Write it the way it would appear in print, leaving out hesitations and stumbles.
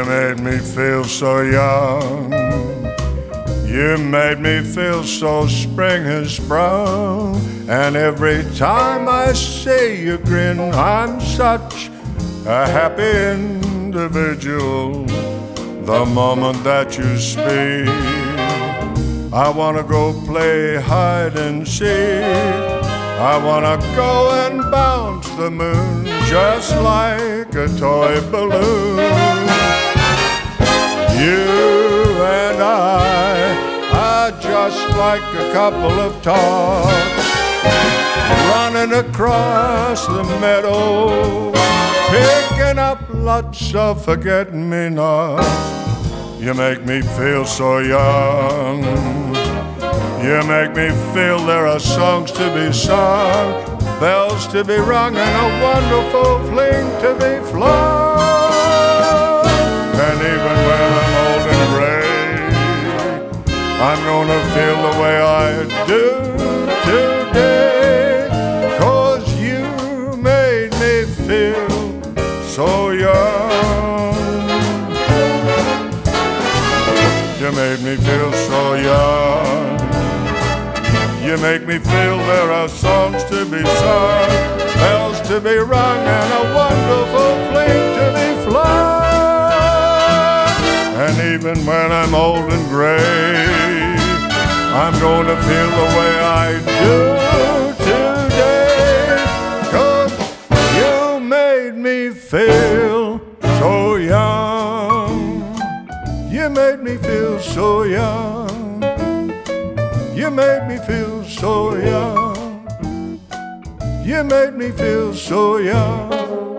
You made me feel so young. You made me feel so spring has sprung. And every time I see you grin, I'm such a happy individual. The moment that you speak, I wanna go play hide and seek. I wanna go and bounce the moon just like a toy balloon. You and I are just like a couple of tots running across the meadow, picking up lots of forget-me-nots. You make me feel so young. You make me feel there are songs to be sung, bells to be rung, and a wonderful fling to be flung. And even when I'm old and gray, I'm gonna feel the way I do today, 'cause you made me feel so young. You made me feel so young. You make me feel there are songs to be sung, bells to be rung, and a wonderful fling to be flung. And even when I'm old and gray, I'm going to feel the way I do today, 'cause you made me feel so young. You made me feel so young. You made me feel so young. You made me feel so young.